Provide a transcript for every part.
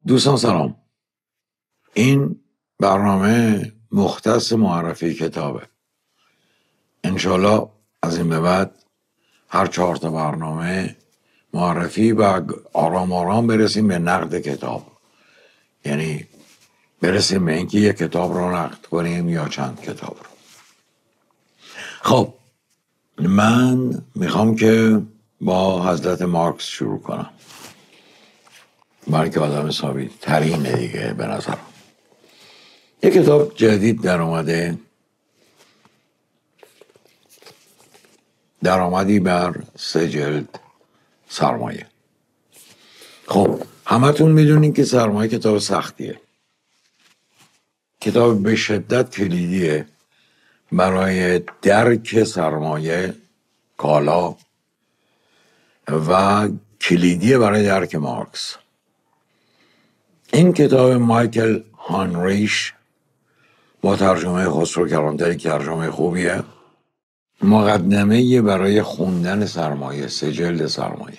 دوستان سلام. این برنامه مختص معرفی کتابه. انشالله از این به بعد هر 4 تا برنامه معرفی و آرام آرام برسیم به نقد کتاب، یعنی برسیم به اینکه یک کتاب رو نقد کنیم یا چند کتاب رو. خب من میخوام که با حضرت مارکس شروع کنم، برای که آدم ثابت ترینه دیگه به نظرم. یک کتاب جدید در اومده، درآمدی بر 3 جلد سرمایه. خب همتون میدونین که سرمایه کتاب سختیه، کتاب به شدت کلیدیه برای درک سرمایه، کالا، و کلیدیه برای درک مارکس. این کتاب مایکل هانریش با ترجمه خسرو کلانتری، ترجمه خوبیه، مقدمه برای خوندن سرمایه، 3 جلد سرمایه.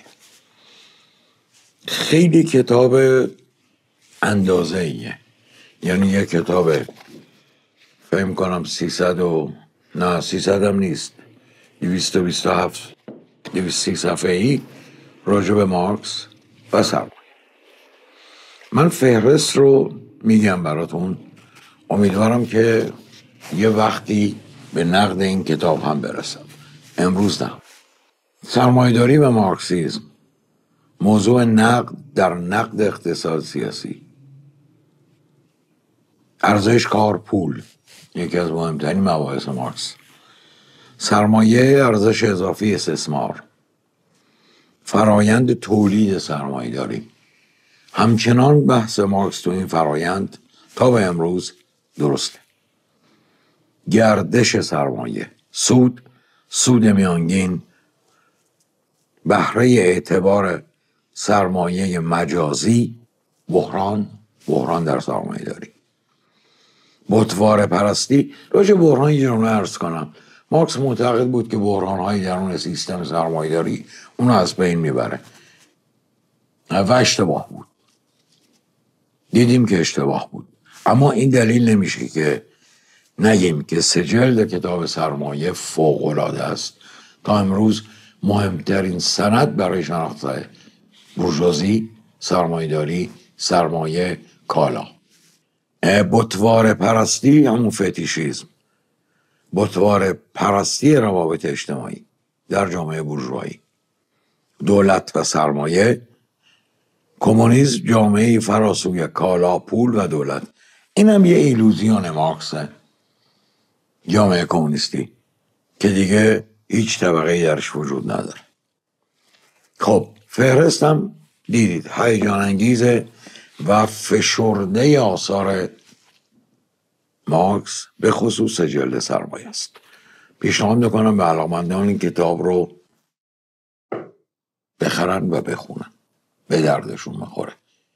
خیلی کتاب اندازه ایه، یعنی یک کتاب فهم کنم 300 هم نیست، 227 230 صفحه‌ای راجع به مارکس و سرمایه. من فهرست رو میگم براتون، امیدوارم که یه وقتی به نقد این کتاب هم برسم، امروز نه. سرمایه‌داری و مارکسیسم، موضوع نقد در نقد اقتصاد سیاسی. ارزش کار پول، یکی از مهمترین مباحث مارکس. سرمایه، ارزش اضافی، استثمار، فرایند تولید سرمایه‌داری. همچنان بحث مارکس تو این فرایند تا به امروز درسته. گردش سرمایه، سود میانگین، بهره اعتبار سرمایه مجازی، بحران در سرمایه داری. بطواره پرستی. راجع بحران یه جمله عرض کنم. مارکس معتقد بود که بحران‌های درون سیستم سرمایه داری اونو از بین میبره و اشتباه بود. دیدیم که اشتباه بود، اما این دلیل نمیشه که نگیم که 3 جلد کتاب سرمایه فوق‌العاده است. تا امروز مهمترین سند برای شناخت بورژوازی، سرمایه‌داری، سرمایه، کالا. بطواره پرستی همون فتیشیسم، بطواره پرستی روابط اجتماعی در جامعه بورژوایی. دولت و سرمایه، کمونیسم، جامعه فراسوی کالا، پول و دولت. این هم یه ایلوزیون مارکسه، جامعه کمونیستی که دیگه هیچ طبقه‌ای درش وجود نداره. خب فهرستم دیدید، هیجان انگیزه و فشرده آثار مارکس به خصوص جلد سرمایه است. پیشنهاد میکنم به علاقه‌مندان این کتاب رو بخرن و بخونن، به دردشون میخوره.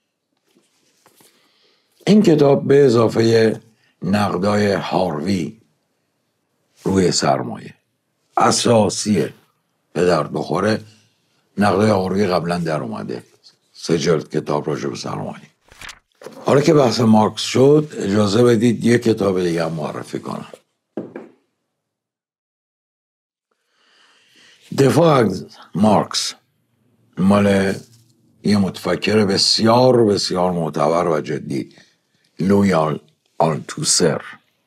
این کتاب به اضافه نقدای هاروی روی سرمایه اساسیه، به درد بخوره. نقدای هاروی قبلا در اومده، 3 جلد کتاب راجع به سرمایه. حالا که بحث مارکس شد، اجازه بدید یک کتاب دیگه هم معرفی کنم. دفاع از مارکس، مال یه متفکر بسیار بسیار معتبر و جدی، لوی آلتوسر.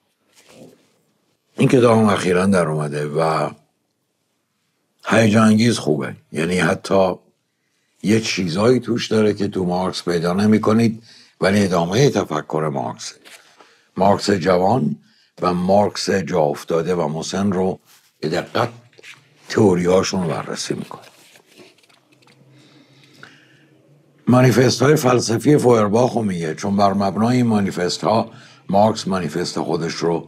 این کتاب هم اخیراً در اومده و هیجان انگیز خوبه، یعنی حتی یه چیزایی توش داره که تو مارکس پیدا نمی کنید، ولی ادامه تفکر مارکس جوان و مارکس جا افتاده و مسن رو به دقت تئوری هاشون رو بررسی میکنه. مانیفست های فلسفی فویرباخ رو میگه، چون بر مبنای این مانیفست ها مارکس مانیفست خودش رو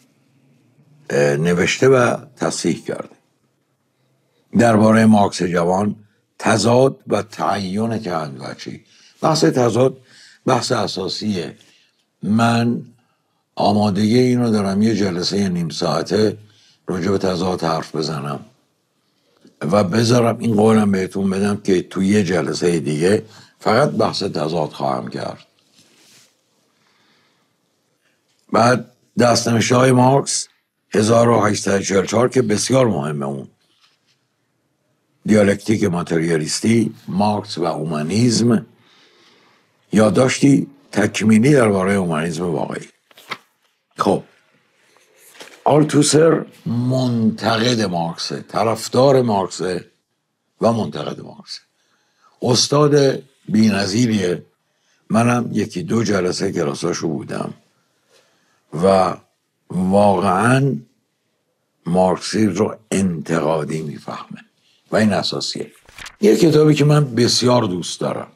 نوشته و تصحیح کرده. درباره مارکس جوان، تضاد و تعین کهن‌وجهی. بحث تضاد بحث اساسیه. من آمادگی اینو دارم یه جلسه نیم ساعته راجع به تضاد حرف بزنم و بذارم این قولم بهتون بدم که توی یه جلسه دیگه فقط بحث تضاد خواهم کرد. بعد دستنوشته های مارکس 1844 که بسیار مهمه، اون دیالکتیک ماتریالیستی، مارکس و اومانیسم، یادداشتی تکمیلی درباره اومانیسم واقعی. خب آلتوسر منتقد مارکسه، طرفدار مارکسه و منتقد مارکسه، استاد بی‌نظیریه. منم یکی دو جلسه کلاساشو بودم و واقعا مارکسی رو انتقادی میفهمه و این اساسیه. یه کتابی که من بسیار دوست دارم،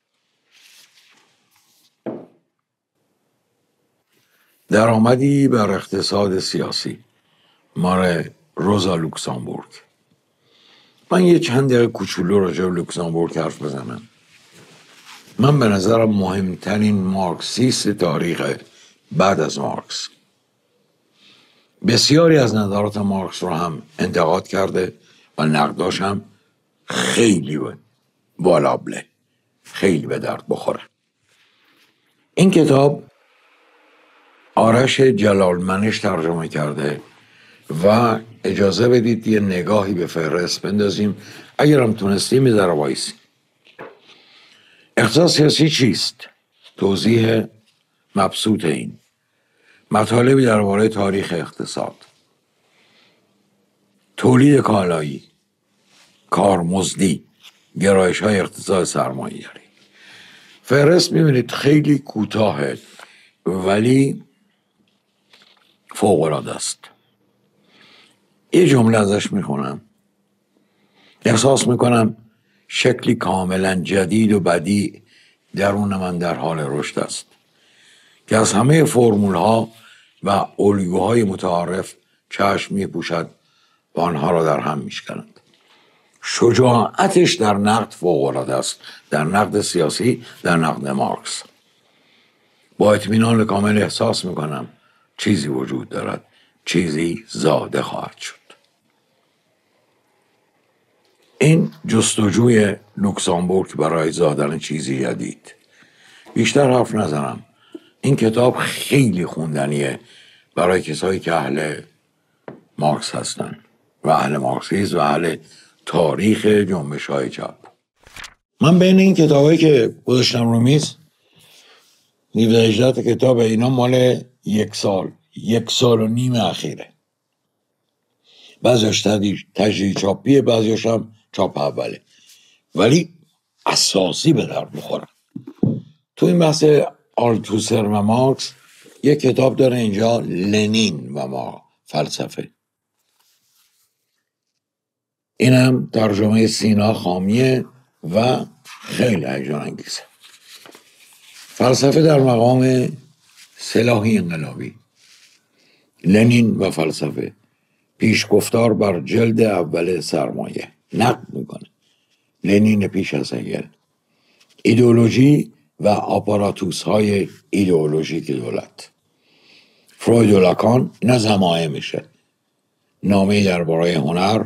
درآمدی بر اقتصاد سیاسی، مال روزا لوکسامبورگ. من یه چند دقیقه کوچولو راجع به لوکسامبورگ حرف بزنم. من به نظرم مهمترین مارکسیست تاریخ بعد از مارکس. بسیاری از نظرات مارکس رو هم انتقاد کرده و نقداش هم خیلی والابله، خیلی به درد بخوره. این کتاب آرش جلالمنش ترجمه کرده و اجازه بدید یه نگاهی به فهرست بندازیم، اگرم تونستیم یه ذره وایسیم. اقتصاد سیاسی چیست؟ توضیح مبسوط این مطالبی درباره تاریخ اقتصاد، تولید کالایی، کارمزدی، گرایش های اقتصاد سرمایه‌داری. فهرست میبینید خیلی کوتاهه ولی فوق‌العاده است. یه جمله ازش میخونم، احساس میکنم شکلی کاملا جدید و بدیع درون من در حال رشد است که از همه فرمول ها و الگوهای متعارف چشم میپوشد و آنها را در هم میشکنند. شجاعتش در نقد فوق‌العاده است، در نقد سیاسی، در نقد مارکس. با اطمینان کامل احساس میکنم چیزی وجود دارد، چیزی زاده خواهد شد. این جستجوی لوکسامبورگ برای زادن چیزی جدید. بیشتر حرف نزنم، این کتاب خیلی خوندنیه برای کسایی که اهل مارکس هستن و اهل مارکسیسم و اهل تاریخ جنبش های چپ. من بین این کتابایی که گذاشتم رو میز 17 کتاب، اینا مال یک سال و نیم اخیره. بعضیش تجدید چاپیه، بعضیش هم چاپ اوله، ولی اساسی به درد میخورن. تو این بحث آلتوسر و مارکس یک کتاب داره اینجا، لنین و ما فلسفه. اینم ترجمه سینا خامیه و خیلی هیجان انگیزه. فلسفه در مقام سلاحی انقلابی، لنین و فلسفه، پیشگفتار بر جلد اول سرمایه، نقد میکنه لنین پیش از هگل، ایدئولوژی و آپاراتوس های ایدئولوژیک دولت، فروید و لاکان، اینا زمایه میشه. نامه درباره هنر،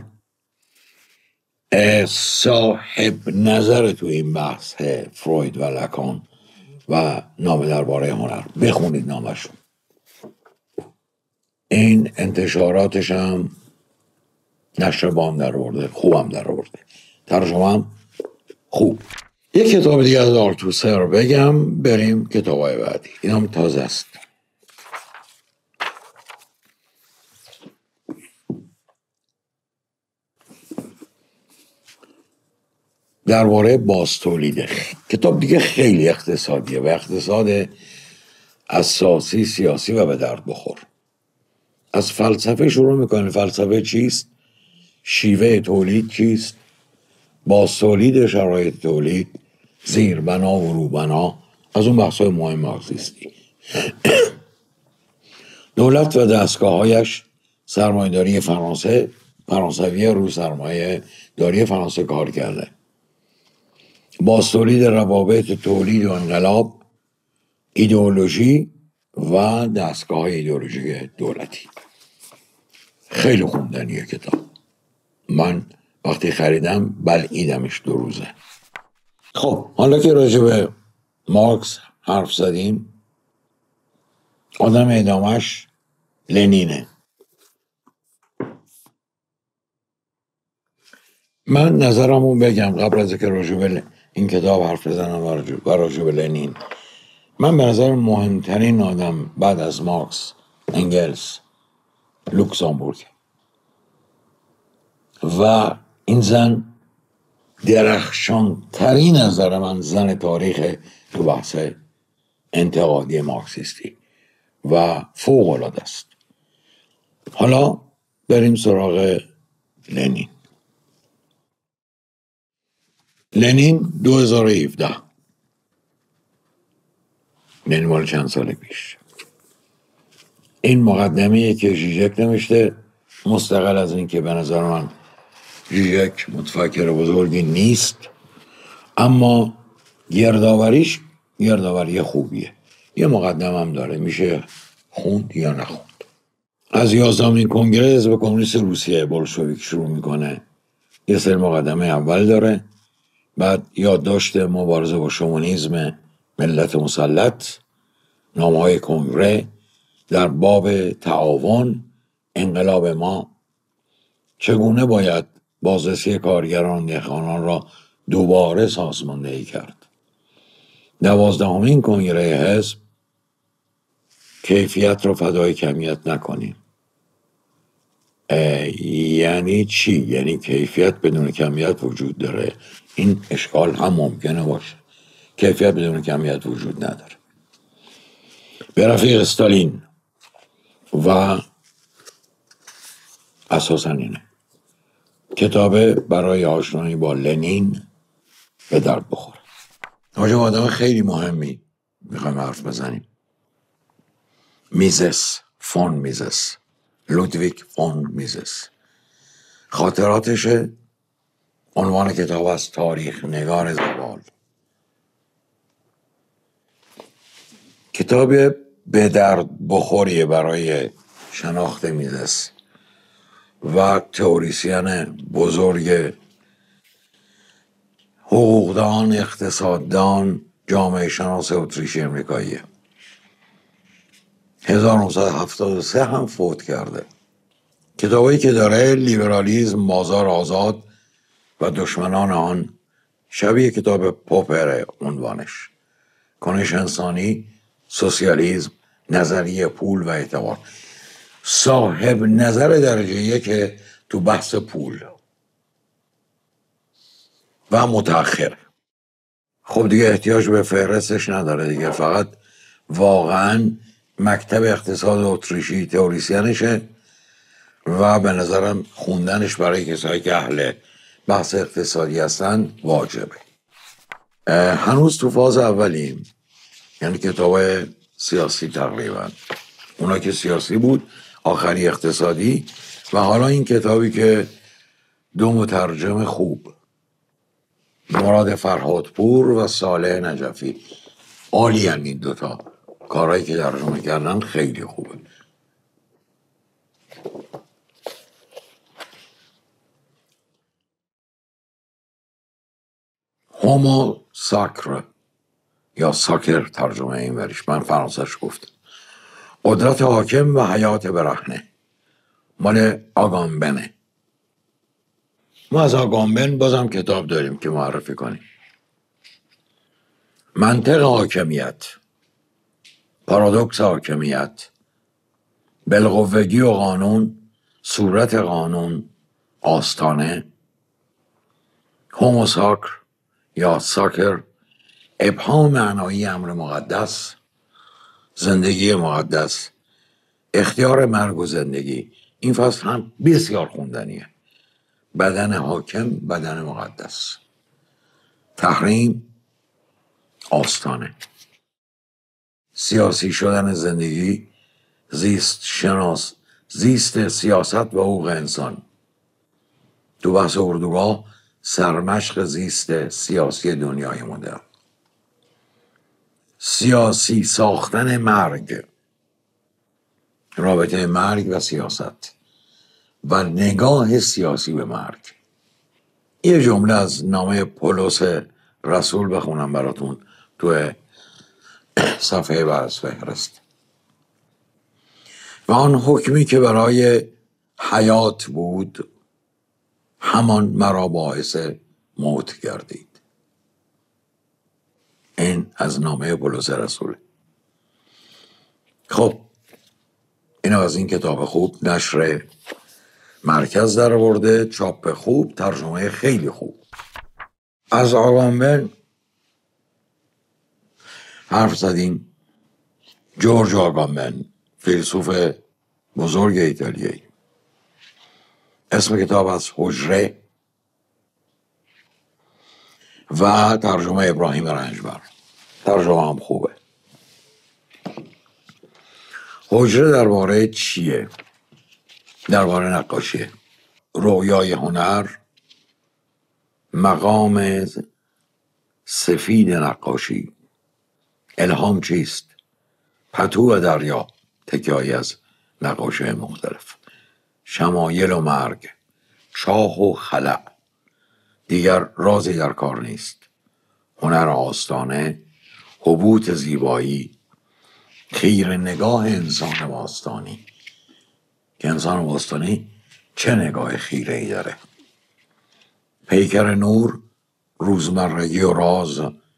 صاحب نظر تو این بحث فروید و لاکان و نامه درباره هنر، بخونید نامشون. این انتشاراتش هم نشر بام در آورده، خوبم در آورده، ترجمه هم خوب. یک کتاب دیگه از آلتوسر بگم، بریم کتابای بعدی. این هم تازه است. درباره بازتولیده، کتاب دیگه خیلی اقتصادیه و اقتصاد اساسی سیاسی و به درد بخور. از فلسفه شروع میکنه. فلسفه چیست؟ شیوه تولید چیست؟ بازتولید، شرایط تولید، زیربنا و روبنا، از اون بحث‌های مهم مارکسیستی. دولت و دستگاه‌هایش، سرمایه‌داری فرانسوی رو سرمایه داری فرانسه کار کرده، بازتولید روابط تولید و انقلاب، ایدئولوژی و دستگاه ایدئولوژی دولتی. خیلی خوندنیه کتاب. من وقتی خریدم بلعیدمش 2 روزه. خب حالا که راجع به مارکس حرف زدیم، آدم ادامش لنینه. من نظرمو بگم قبل از که راجع به این کتاب حرف بزنم و راجع به لنین. من به نظر مهمترین آدم بعد از مارکس انگلس لوکزامبورگ و این زن درخشان ترین نظر من زن تاریخ تو بحث انتقادی مارکسیستی و فوق العاده است. حالا بریم سراغ لنین. لنین 2017، یعنی مال چند سال پیش. این مقدمه‌ای که ژیژک نوشته، مستقل از این که به نظر من ژیژک متفکر بزرگی نیست، اما گردآوریش گردآوری خوبیه. یه مقدمه هم داره، میشه خوند یا نخوند. از 11مین کنگره حزب کمونیست روسیه بولشویک شروع میکنه. یه سری مقدمه اول داره، بعد یادداشت مبارزه با شوونیسم ملت مسلط، نامه‌های کنگره در باب تعاون، انقلاب ما، چگونه باید بازرسی کارگران دهقانان را دوباره سازماندهی کرد. 12مین کنگره حزب، کیفیت را فدای کمیت نکنیم. یعنی چی؟ یعنی کیفیت بدون کمیت وجود داره. این اشکال هم ممکنه باشه. کیفیت بدون کمیت وجود نداره. به رفیق استالین و اساسا اینه کتابه برای آشنایی با لنین به درد بخوره. راجع به آدم خیلی مهمی میخوایم حرف بزنیم. میزس، فون میزس، لودویگ فون میزس. خاطراتشه. عنوان کتاب است تاریخ نگار زوال. کتاب به درد بخوریه برای شناخت میزس و تئوریسین بزرگ حقوقدان، اقتصاددان، جامعه شناس اتریشی امریکاییه. 1973 هم فوت کرده. کتابایی که داره لیبرالیسم، بازار آزاد و دشمنان آن، شبیه کتاب پوپر عنوانش. کنش انسانی، سوسیالیسم، نظریه پول و اعتبار. صاحب نظر درجه یک تو بحث پول و متأخر. خب دیگه احتیاج به فهرستش نداره دیگه، فقط واقعا مکتب اقتصاد اتریشی تئوریسینشه و به نظرم خوندنش برای کسایی که اهل بحث اقتصادی هستن واجبه. هنوز تو فاز اولیم، یعنی کتاب سیاسی تقریبا. اونا که سیاسی بود، آخری اقتصادی، و حالا این کتابی که دو مترجم خوب، مراد فرهادپور و صالح نجفی، عالی هم این دوتا. کارهایی که ترجمه کردن خیلی خوبه. هومو ساکر یا ساکر ترجمه این وریش، من فرانسهش گفتم. قدرت حاکم و حیات برهنه، مال آگامبنه. ما از آگامبن بازم کتاب داریم که معرفی کنیم. منطق حاکمیت، پارادوکس حاکمیت، بالقوگی و قانون، صورت قانون، آستانه. هومو ساکر یا ساکر، ابهام معنایی امر مقدس، زندگی مقدس، اختیار مرگ و زندگی. این فصل هم بسیار خوندنیه. بدن حاکم، بدن مقدس، تحریم، آستانه، سیاسی شدن زندگی، زیست سیاست و حقوق انسان. تو بحث اردوگاه، سرمشق زیست سیاسی دنیای مدرن. سیاسی ساختن مرگ، رابطه مرگ و سیاست و نگاه سیاسی به مرگ. یه جمله از نامه پولس رسول بخونم براتون تو صفحه از فهرست. و آن حکمی که برای حیات بود همان مرا باعث موت گردید. این از نامه بولس رسول. خب اینو از این کتاب خوب نشر مرکز در آورده، چاپ خوب، ترجمه خیلی خوب. از آگامبن حرف زدیم. جورج آگامبن، فیلسوف بزرگ ایتالیایی. اسم کتاب از حجره و ترجمه ابراهیم رنجبر. ترجمه هم خوبه. حجره درباره چیه؟ درباره نقاشیه. رویای هنر، مقام سفید نقاشی، الهام چیست، پتو و دریا، تکیه‌ای از نقاشی مختلف، شمایل و مرگ، چاه و خلأ، دیگر رازی در کار نیست، هنر آستانه، حبوط زیبایی، خیره نگاه انسان باستانی. که انسان باستانی چه نگاه خیره ای داره. پیکر نور، روزمرگی و راز،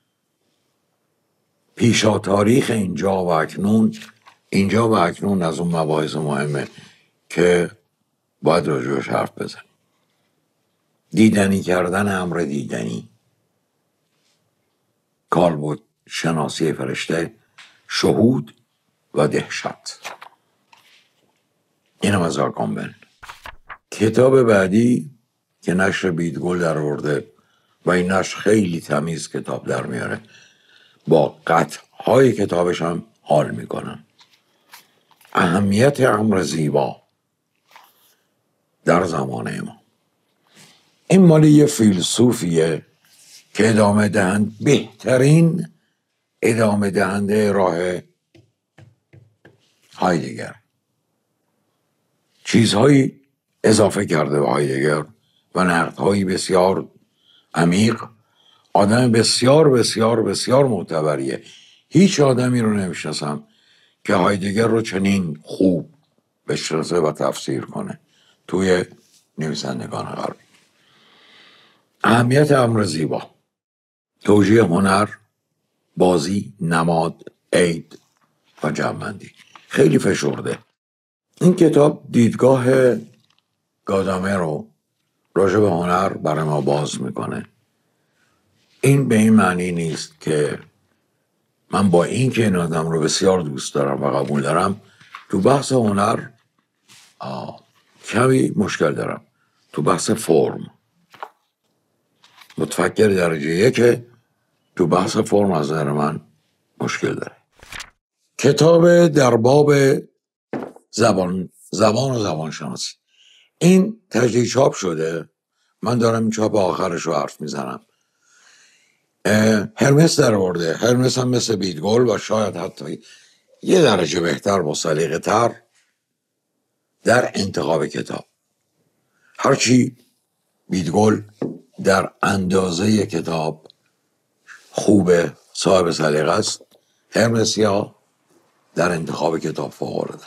پیشا تاریخ اینجا و اکنون. اینجا و اکنون از اون مباحث مهمه که باید راجعش حرف بزن. دیدنی کردن امر دیدنی، کالبد شناسی فرشته، شهود و دهشت. اینم از آگامبن. کتاب بعدی که نشر بیدگل در آورده و این نشر خیلی تمیز کتاب در میاره، با قطعهای کتابش هم حال میکنن. اهمیت امر زیبا در زمان ما. این مال یه فیلسوفیه که بهترین ادامه دهنده راه هایدگر. چیزهایی اضافه کرده به هایدگر و نقدهایی بسیار عمیق. آدم بسیار بسیار بسیار معتبریه. هیچ آدمی رو نمیشناسم که هایدگر رو چنین خوب بشناسه و تفسیر کنه توی نویسندگان غربی. اهمیت امر زیبا، توجیه هنر، بازی، نماد، عید و جمع‌بندی. خیلی فشرده. این کتاب دیدگاه گادامر رو راجع به هنر برای ما باز میکنه. این به این معنی نیست که من با این که این آدم رو بسیار دوست دارم و قبول دارم تو بحث هنر کمی مشکل دارم. تو بحث فرم متفکر درجه یکه، تو بحث فرم از نظر من مشکل داره. کتاب در باب زبان و زبان شناسی. این تجدید چاپ شده. من دارم این چاپ آخرش رو حرف میزنم. هرمس در آورده. هرمس هم مثل بیدگل و شاید حتی یه درجه بهتر با سلیقه تر در انتخاب کتاب. هرچی بیدگل در اندازه کتاب خوبه، صاحب سلیقه است، هرمس یا در انتخاب کتاب فوق‌العاده.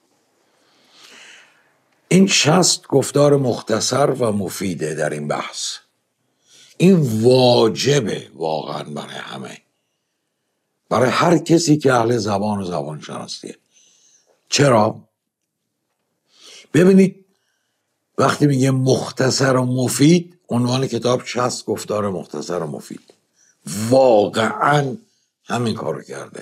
این 60 گفتار مختصر و مفیده در این بحث. این واجبه واقعا برای همه، برای هر کسی که اهل زبان و زبان شناسیه. چرا؟ ببینید وقتی میگه مختصر و مفید، عنوان کتاب 60 گفتار مختصر و مفید. واقعا همین کارو کرده.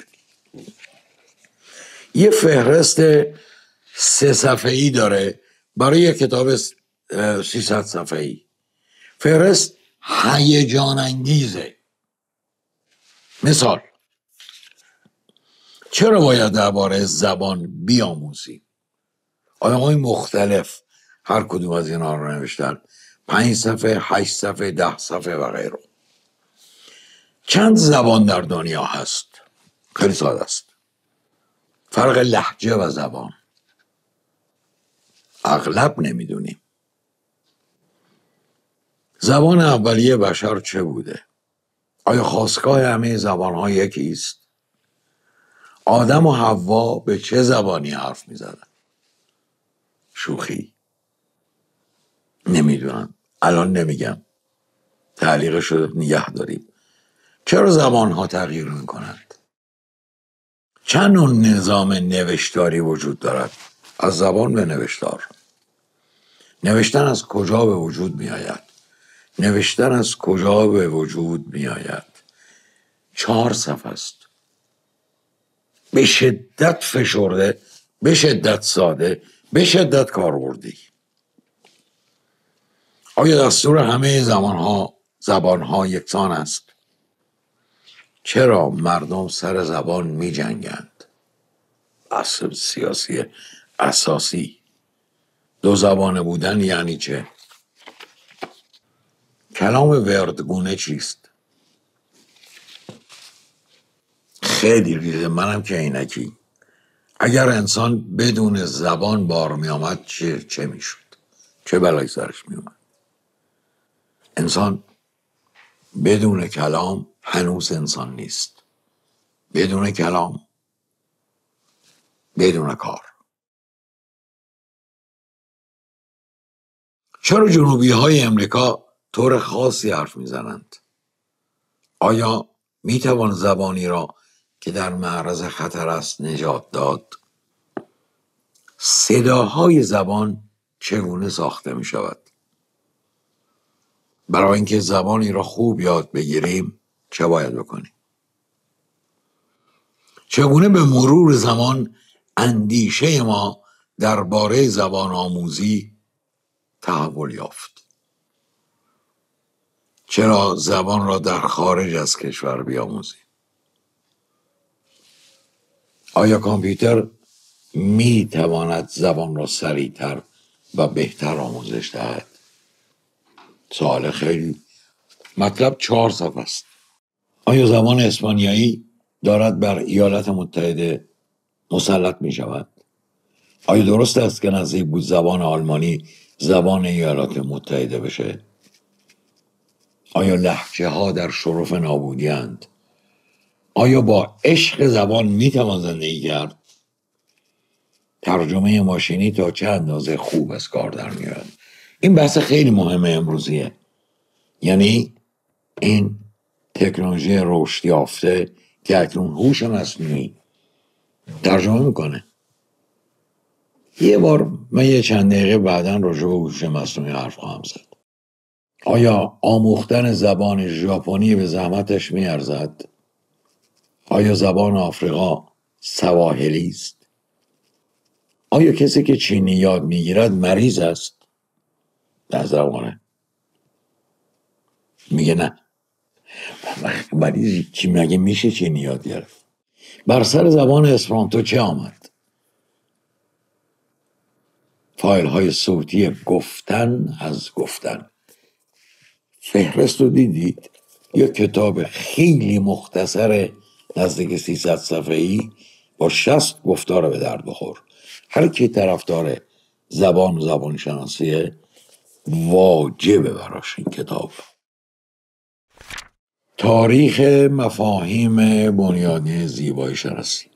یه فهرست 3 صفحه‌ای داره برای یه کتاب 300 صفحه‌ای. فهرست هیجان انگیزه. مثال، چرا باید درباره زبان بیاموزیم؟ آدم‌های مختلف هر کدوم از اینا رو نوشتن. 5 صفحه، 8 صفحه، 10 صفحه و غیره. چند زبان در دنیا هست؟ خیلی ساده است. فرق لهجه و زبان اغلب آیا خاستگاه همه زبانها یکی است؟ آدم و حوا به چه زبانی حرف میزدن؟ شوخی؟ نمیدونم، الان نمیگم، تعلیقش رو نگه داریم. چرا زبانها تغییر میکنند؟ چند نوع نظام نوشتاری وجود دارد؟ از زبان به نوشتار. نوشتن از کجا به وجود می آید؟ نوشتن از کجا به وجود می آید؟ 4 صفحه است، به شدت فشرده، به شدت ساده، به شدت کاربردی. آیا دستور همه زبانها یکسان است؟ چرا مردم سر زبان می جنگند؟ اصل سیاسی اساسی. 2 زبانه بودن یعنی چه؟ کلام وردگونه چیست؟ خیلی ریزه، منم که عینکی. اگر انسان بدون زبان بار می آمد چه می شد؟ چه بلایی سرش می اومد؟ انسان بدون کلام هنوز انسان نیست. بدون کلام، بدون کار. چرا جنوبی های امریکا طور خاصی حرف می زنند؟ آیا می توان زبانی را که در معرض خطر است نجات داد؟ صداهای زبان چگونه ساخته می شود؟ برای اینکه زبانی را خوب یاد بگیریم چه باید بکنیم؟ چگونه به مرور زمان اندیشه ما درباره زبان آموزی تحول یافت؟ چرا زبان را در خارج از کشور بیاموزیم؟ آیا کامپیوتر می تواند زبان را سریعتر و بهتر آموزش دهد؟ سوال خیلی مطلب 4 صفحه است. آیا زبان اسپانیایی دارد بر ایالات متحده مسلط می شود؟ آیا درست است که نزدیک بود زبان آلمانی زبان ایالات متحده بشه؟ آیا لهجه ها در شرف نابودی اند؟ آیا با عشق زبان می توان زندگی کرد؟ ترجمه ماشینی تا چه اندازه خوب از کار در میاد؟ این بحث خیلی مهمه امروزیه. یعنی این تکنولوژی رشد یافته که اکنون هوش مصنوعی ترجمه میکنه. یه بار من یه چند دقیقه بعداً راجع به هوش مصنوعی حرف خواهم زد. آیا آموختن زبان ژاپنی به زحمتش میارزد؟ آیا زبان آفریقا سواحلی است؟ آیا کسی که چینی یاد میگیرد مریض است؟ در زبانه میگه نه. مریضی چی مگه میشه چینی یاد گرفت؟ بر سر زبان اسپرانتو چه آمد؟ فایل های صوتی گفتن از گفتن. فهرست رو دیدید؟ یک کتاب خیلی مختصر نزدیک 300 صفحه‌ای با 60 گفتار به درد بخور. هر کی طرفدار زبان و زبان شناسیه واجبه براش این کتاب. تاریخ مفاهیم بنیادی زیبایی شناسی.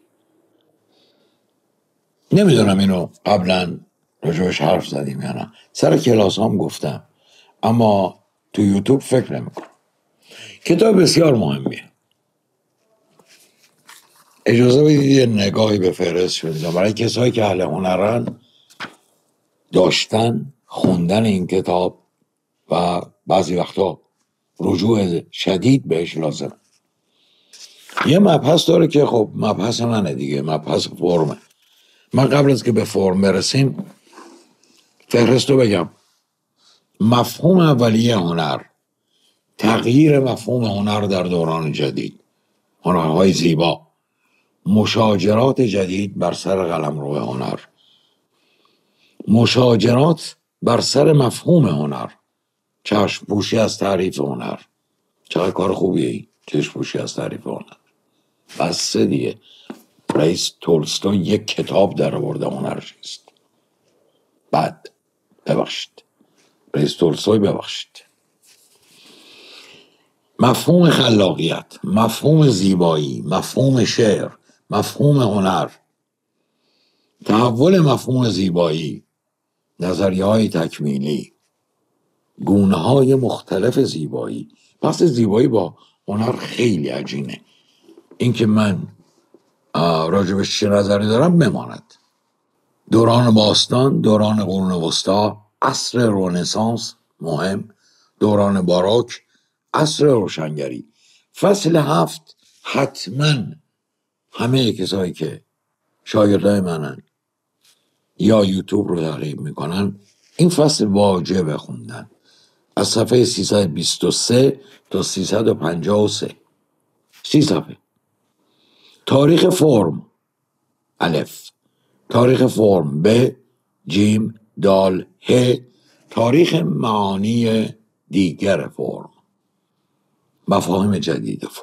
نمیدونم اینو قبلا راجبش حرف زدیم یا نه. سر کلاس هم گفتم اما تو یوتیوب فکر نمیکنم. کتاب بسیار مهمیه. اجازه بدید یه نگاهی به فهرست بدم برای کسایی که اهل هنرن داشتن خوندن این کتاب و بعضی وقتا رجوع شدید بهش لازم. یه مبحث داره که خب مبحث منه دیگه، مبحث فرمه. من قبل از که به فرم برسیم فهرست رو بگم. مفهوم اولیه هنر، تغییر مفهوم هنر در دوران جدید، هنرهای زیبا، مشاجرات جدید بر سر قلمرو هنر، مشاجرات بر سر مفهوم هنر، چشم پوشی از تعریف هنر. چقدر کار خوبیه این چشم پوشی از تعریف هنر. بسه دیگه. رئیس تولستوی یک کتاب در آورده هنر چیست. بعد ببخشید رئیس تولستوی ببخشید مفهوم خلاقیت، مفهوم زیبایی، مفهوم شعر، مفهوم هنر، تحول مفهوم زیبایی، نظریه‌های تکمیلی، گونه‌های مختلف زیبایی. پس زیبایی با هنر خیلی عجینه. اینکه من راجبش چه نظری دارم بماند. دوران باستان، دوران قرون وسطی، عصر رنسانس مهم، دوران باروک، عصر روشنگری. فصل 7 حتما همه کسایی که شاگردای منن یا یوتیوب رو تعقیب میکنن این فصل واجب خوندن، از صفحه 323 تا 353، 30 صفحه. تاریخ فرم الف، تاریخ فرم ب، جیم، دال، ه، تاریخ معانی دیگر فرم، مفاهیم جدید فرم.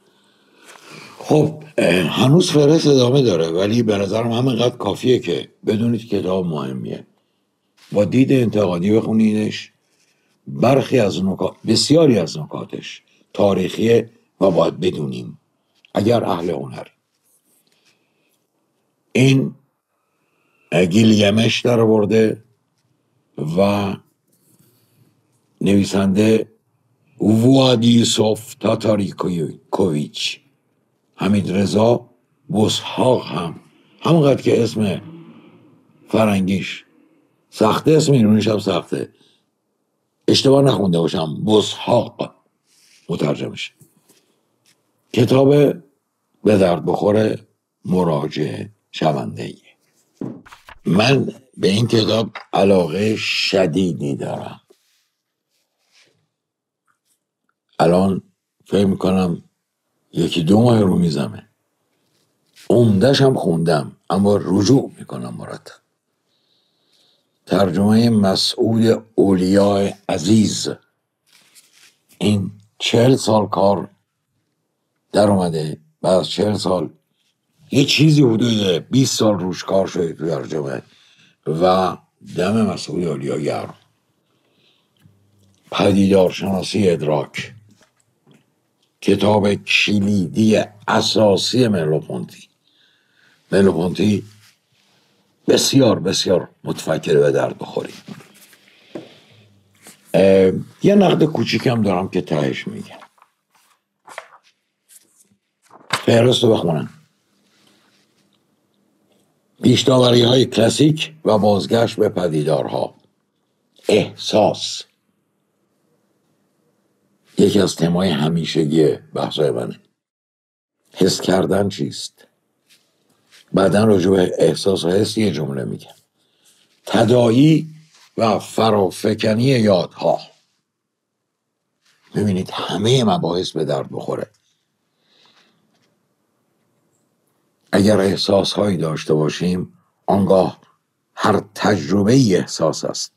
خب هنوز فهرست ادامه داره، ولی به نظرم همینقدر کافیه که بدونید کتاب مهمیه، با دید انتقادی بخونیدش. برخی از نکات، بسیاری از نکاتش تاریخیه و باید بدونیم اگر اهل هنر. این گیلگمش در برده و نویسنده وادیسوف تاتاریکوویچ. حمید رضا بسحاق هم همونقدر که اسم فرنگیش سخته، اسم ایرونیش هم سخته، اشتباه نخونده باشم، بسحاق مترجمشه. کتاب به درد بخور، مراجعه شونده. من به این کتاب علاقه شدیدی دارم. الان فکر میکنم 1-2 ماه رو میزمه. عمده‌ش هم خوندم اما رجوع میکنم مرتب. ترجمه مسعود اولیاء عزیز. این 40 سال کار در اومده، بعد از 40 سال یه چیزی حدود 20 سال روش کار شده تو ترجمه و دم مسعود اولیاء گرم. پدیدارشناسی ادراک، کتاب کلیدی اساسی مرلو-پونتی بسیار بسیار متفکر و درد بخوری. یه نقد کوچیکم دارم که تهش میگم. فهرست رو بخونم. پیش‌داوری های کلاسیک و بازگشت به پدیدارها. احساس یکی از تمای همیشگی بحثای منه. حس کردن چیست؟ بعدن راجع به احساس و حس یه جمله میگم. تداعی و فرافکنی یادها. ببینید همه مباحث به درد بخوره. اگر احساس هایی داشته باشیم آنگاه هر تجربه ای احساس است.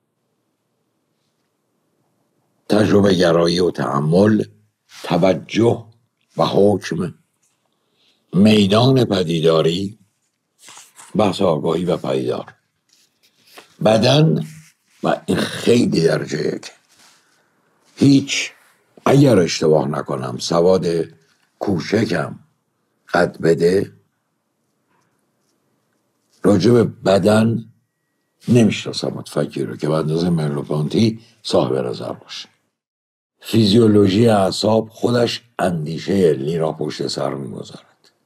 تجربه گرایی و تأمل، توجه و حکم، میدان پدیداری، بحث آگاهی و پدیدار، بدن و این خیلی درجه یک. هیچ اگر اشتباه نکنم سواد کوچکم قد بده راجع به بدن نمیشناسم متفکر رو که به اندازه مرلو-پونتی صاحب نظر باشه. فیزیولوژی اعصاب خودش اندیشه علمی را پشت سر میگذارد.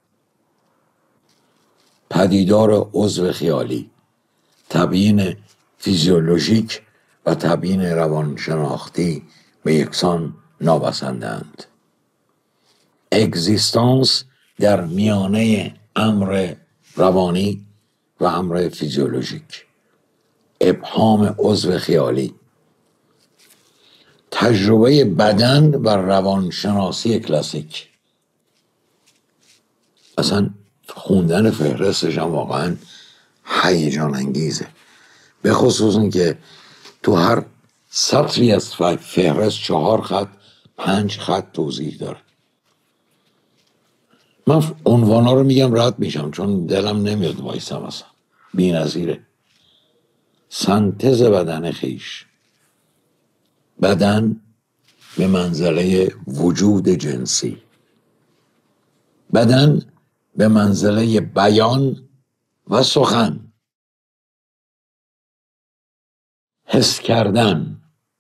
پدیدار عضو خیالی، تبیین فیزیولوژیک و تبیین روانشناختی به یکسان نابسندند. اگزیستانس در میانه امر روانی و امر فیزیولوژیک، ابهام عضو خیالی، تجربه بدن و روانشناسی کلاسیک. اصلا خوندن فهرستش هم واقعا هیجان انگیزه، به خصوص اینکه تو هر سطری از فهرست 4 خط 5 خط توضیح داره. من عنوانا رو میگم رد میشم چون دلم نمیاد وایسم، اصلا بی نظیره. سنتز بدن خیش، بدن به منزله وجود جنسی، بدن به منزله بیان و سخن، حس کردن،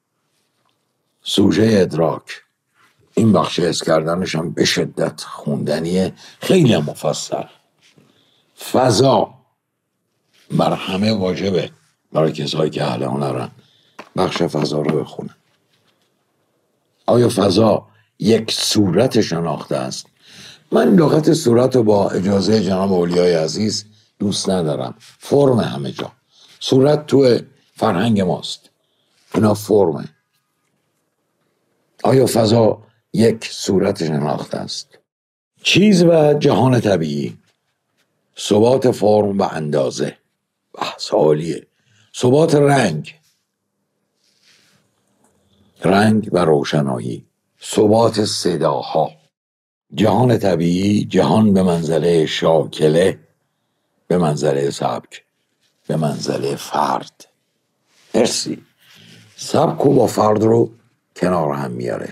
سوژه ادراک. این بخش حس کردنش هم به شدت خوندنیه، خیلی مفصل. فضا بر همه واجبه، برای کسایی که اهل هنرن بخش فضا رو بخونن. آیا فضا یک صورت شناخته است؟ من لغت صورت رو با اجازه جناب اولیای عزیز دوست ندارم. فرم همه جا. صورت تو فرهنگ ماست، اینا فرمه. آیا فضا یک صورت شناخته است؟ چیز و جهان طبیعی، ثبات فرم و اندازه، بحث عالیه. ثبات رنگ و روشنایی، ثبات صداها. جهان طبیعی، جهان به منزله شاکله، به منزله سبک، به منزله فرد. مرسی. سبک و با فرد رو کنار هم میاره.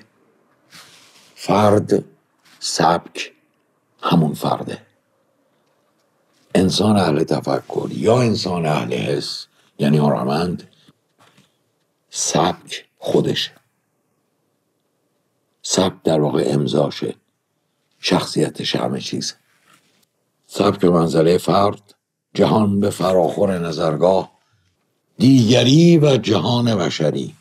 فرد، سبک همون فرده. انسان اهل تفکر یا انسان اهل حس یعنی هنرمند، سبک خودشه. سبک در واقع امضاشه، شخصیتش همه چیز. سبک به منزله فرد، جهان به فراخور نظرگاه، دیگری و جهان بشری.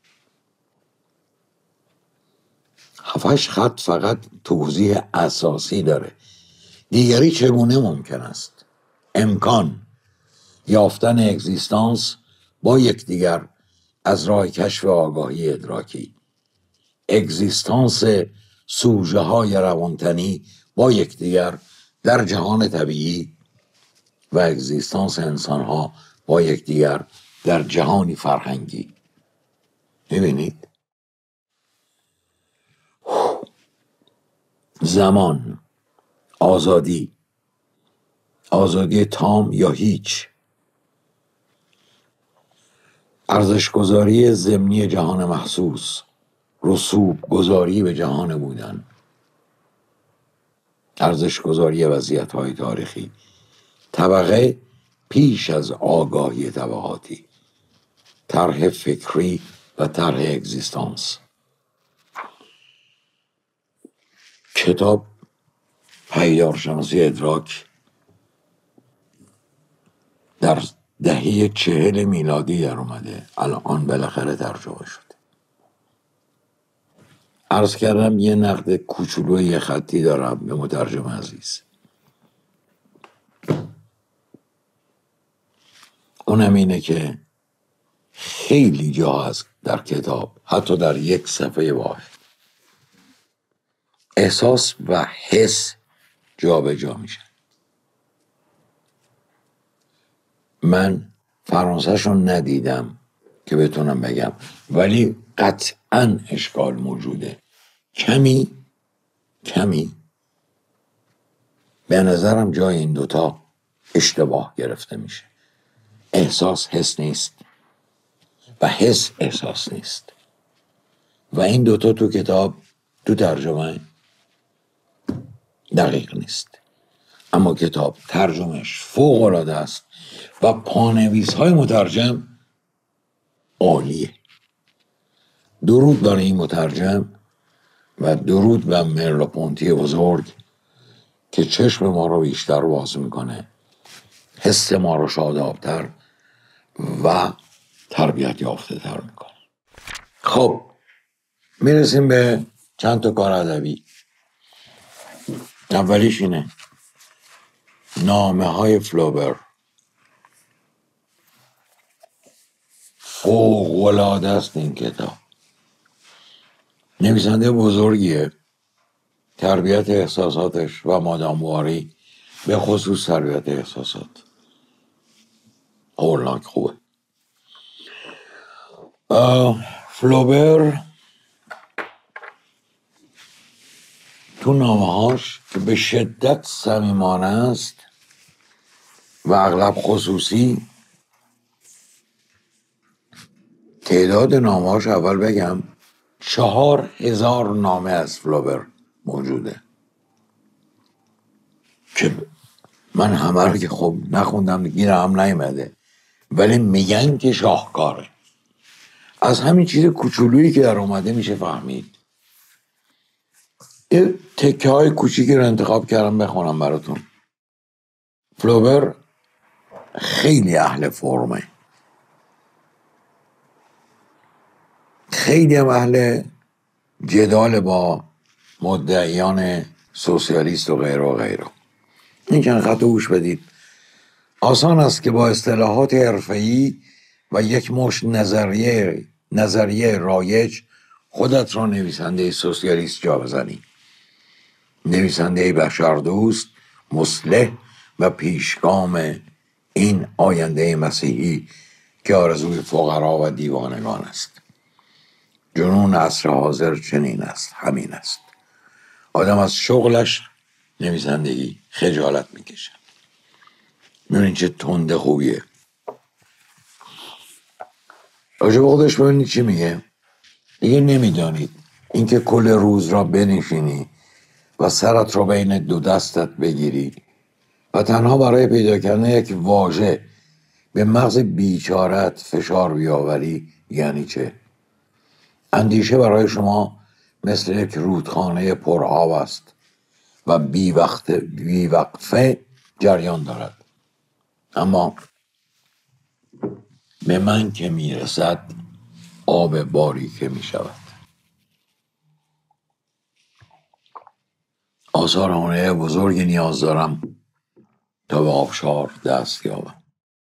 7 خط فقط توضیح اساسی داره. دیگری چگونه ممکن است؟ امکان یافتن اگزیستانس با یکدیگر از راه کشف آگاهی ادراکی، اگزیستانس سوژه های روانتنی با یکدیگر در جهان طبیعی و اگزیستانس انسان ها با یکدیگر در جهانی فرهنگی. ببینید، زمان، آزادی تام یا هیچ، ارزشگذاری ضمنی جهان محسوس، رسوب گذاری به جهان بودن، ارزشگذاری وضعیت‌های تاریخی، طبقه پیش از آگاهی طبقاتی، طرح فکری و طرح اگزیستانس. کتاب پدیدارشناسی ادراک در دهه 40 میلادی در اومده، الان بالاخره ترجمه شد. عرض کردم یه نقد کوچولوی خطی دارم به مترجم عزیز. اونم اینه که خیلی جا هست در کتاب، حتی در یک صفحه واحد، احساس و حس جا به جا میشه. من فرانسه‌شون ندیدم که بتونم بگم، ولی قطعاً اشکال موجوده. کمی به نظرم جای این دوتا اشتباه گرفته میشه. احساس حس نیست و حس احساس نیست و این دوتا تو کتاب تو ترجمه دقیق نیست. اما کتاب ترجمهش فوق العاده است و پانویس های مترجم عالیه. درود برای این مترجم و درود به مرلو پونتی بزرگ که چشم ما رو بیشتر باز میکنه، حس ما رو شادابتر و تربیت یافته تر میکنه. خب میرسیم به چند تا کار ادبی. اولیش اینه نامه های فلوبر. فوق العاده است این کتاب. نویسنده بزرگیه. تربیت احساساتش و مادامواری، به خصوص تربیت احساسات، هولناک خوبه. فلوبر تو نامه‌هاش که به شدت صمیمانه است و اغلب خصوصی، تعداد نامه‌هاش اول بگم 4,000 نامه از فلوبر موجوده که من همه رو که خب نخوندم، گیرم نیومده، ولی میگن که شاهکاره. از همین چیز کوچولویی که در اومده میشه فهمید. یه تکه های کوچیکی رو انتخاب کردم بخونم براتون. فلوبر خیلی اهل فرمه، خیلی هم اهل جدال با مدعیان سوسیالیست و غیره و غیره. این چند خط گوش بدید. آسان است که با اصطلاحات حرفه‌ای و یک مشت نظریه رایج خودت را نویسنده سوسیالیست جا بزنی. نویسنده بشردوست، مصلح و پیشگام این آینده مسیحی که آرزوی فقرا و دیوانگان است. جنون عصر حاضر چنین است، همین است. آدم از شغلش، نویسندگی، خجالت میکشه. ببینید چه تنده خوبیه. راجع به خودش ببینید چی میگه. دیگه نمیدانید اینکه کل روز را بنشینی و سرت را بین دو دستت بگیری و تنها برای پیدا کردن یک واژه به مغز بیچارت فشار بیاوری یعنی چه؟ اندیشه برای شما مثل یک رودخانه پرآب است و بی وقفه جریان دارد، اما به من که میرسد آب باریکه میشود. آثار هنری بزرگی نیاز دارم تا به آبشار دست یابم.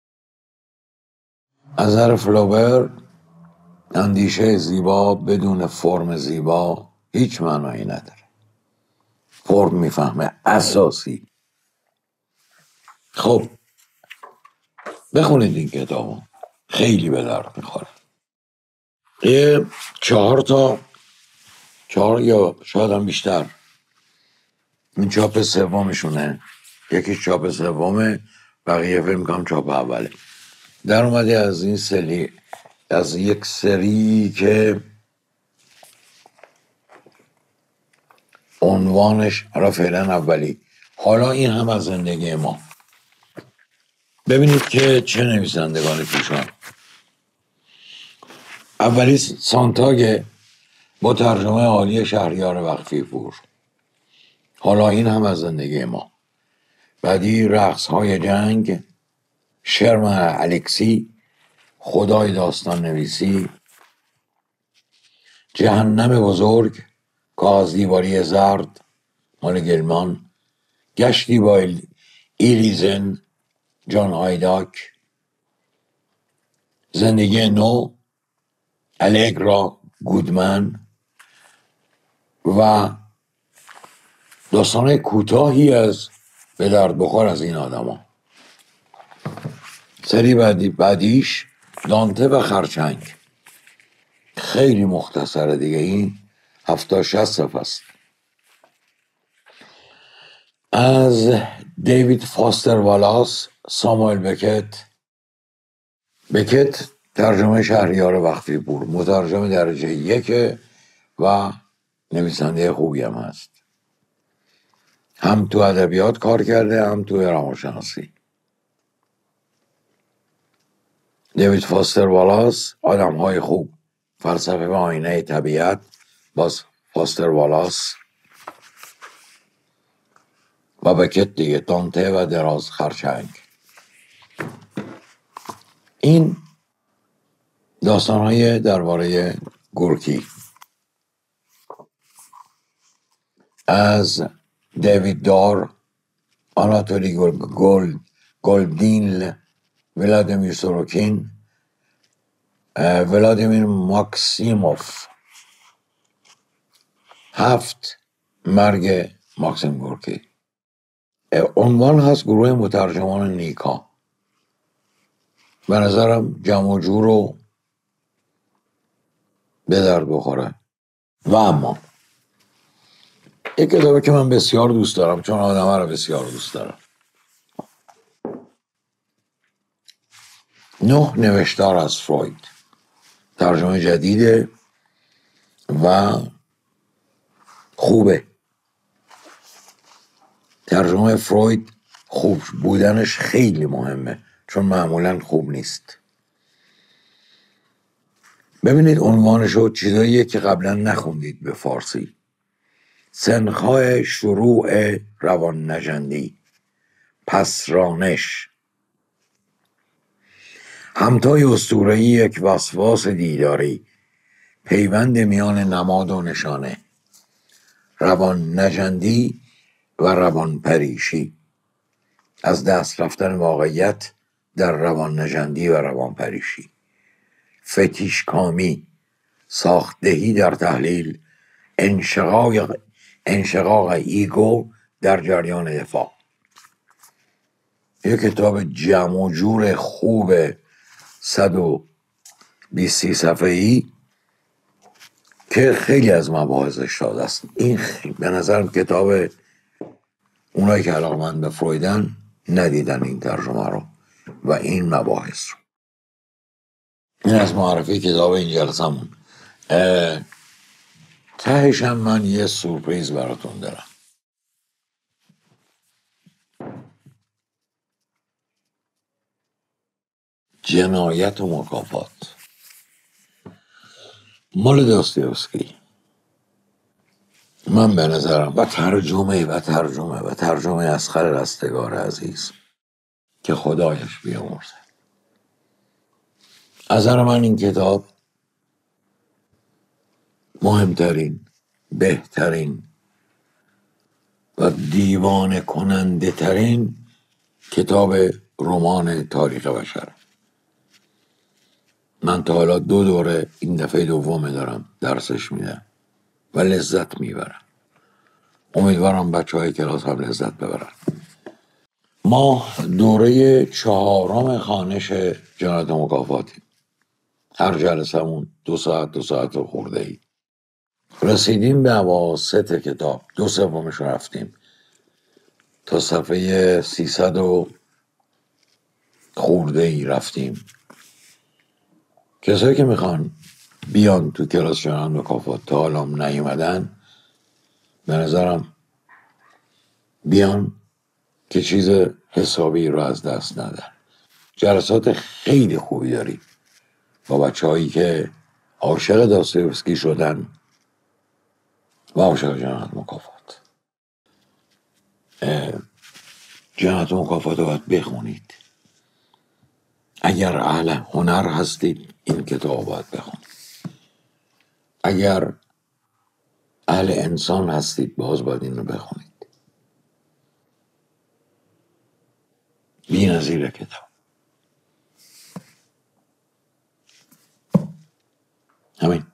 از نظر فلوبر اندیشه زیبا بدون فرم زیبا هیچ معنایی نداره. فرم میفهمه، اساسی. خب بخونید این کتابو، خیلی به درد میخوره. یه 4 یا شاید هم بیشتر، این چاپ سومشونه، یکی چاپ سومه، بقیه فکر میکنم چاپ اوله. در اومده از این از یک سری که عنوانش حالا فعلا اولی، حالا این هم از زندگی ما. ببینید که چه نویسندگانی توشن. اولی سانتاگ با ترجمه عالی شهریار وقفی پور، حالا این هم از زندگی ما. بعدی رقص های جنگ، شرمن الکسی، خدای داستان نویسی، جهنم بزرگ، کاغذ دیواری زرد مال گلمان، گشتی با ایلیزن جان آیداک، زندگی نو الگرا گودمن و داستانهای کوتاهی از به درد بخور از این آدما. سری بعدیش دانته و خرچنگ، خیلی مختصره دیگه، این 70-60 صفحه است. از دیوید فاستر والاس، ساموئل بکت ترجمه شهریار وقفی پور، مترجم درجه 1 و نویسنده خوبی هم هست. هم تو ادبیات کار کرده هم تو روانشناسی. دیوید فاستر والاس، آدم های خوب، فلسفه و آینه طبیعت، باز فاستر والاس. و بکت دیگه، دانته و دراز خرچنگ. این داستانهای درباره گورکی. از دیوید دار، آناتولی گلدین، ولادیمیر سوروکین، ولادیمیر ماکسیموف. 7 مرگ ماکسیم گورکی. عنوان هست گروه مترجمان نیکا. به نظرم جمع و جور رو به درد بخوره. و اما یک کتابی که من بسیار دوست دارم، چون آدمه رو بسیار دوست دارم، 9 نوشتار از فروید، ترجمه جدیده، و خوبه. ترجمه فروید خوب بودنش خیلی مهمه، چون معمولا خوب نیست. ببینید عنوانشو چیزاییه که قبلا نخوندید به فارسی: سنخای شروع روان نجندی، پسرانش، همتای اسطوره‌ای یک وسواس دیداری، پیوند میان نماد و نشانه، روان نجندی و روان پریشی، از دست رفتن واقعیت در روان نجندی و روان پریشی، فتیش کامی، ساختدهی در تحلیل، انشقاق ایگو در جریان دفاع. یک کتاب جمع و جور خوب 120 صفحه‌ای که خیلی از مباحثش داده است. این به نظرم کتاب اونایی که علاقمند به فرویدن ندیدن این ترجمه رو و این مباحث رو. این از معرفی کتاب این جلسمون. تهش هم من یه سورپریز براتون دارم. جنایت و مکافات مال داستایوفسکی. من به نظرم و ترجمه اصغر رستگار عزیز که خدایش بیامرزه. از نظر من این کتاب مهمترین، بهترین و دیوانه کننده ترین کتاب رمان تاریخ بشر. من تا حالا 2 دوره، این دفعه دومه دارم درسش میدم و لذت میبرم. امیدوارم بچه‌های کلاس هم لذت ببرن. ما دوره 4 خوانش جنایت و مکافاتیم. هر جلسمون 2 ساعت و خورده ای. رسیدیم به اواسط کتاب، 2/3 رفتیم تا صفحه 300 و خورده ای رفتیم. کسایی که میخوان بیان تو کلاس جنایت و مکافات تا حالا نیومدن، به نظرم بیان که چیز حسابی رو از دست ندن. جلسات خیلی خوبی داریم با بچه‌هایی که عاشق داستایوفسکی شدن و عاشق جنایت و مکافات. جنایت و مکافات رو باید بخونید. اگر اهل هنر هستید این کتاب باید بخونید. اگر اهل انسان هستید باز باید این رو بخونید. بی‌نظیر کتاب. همین.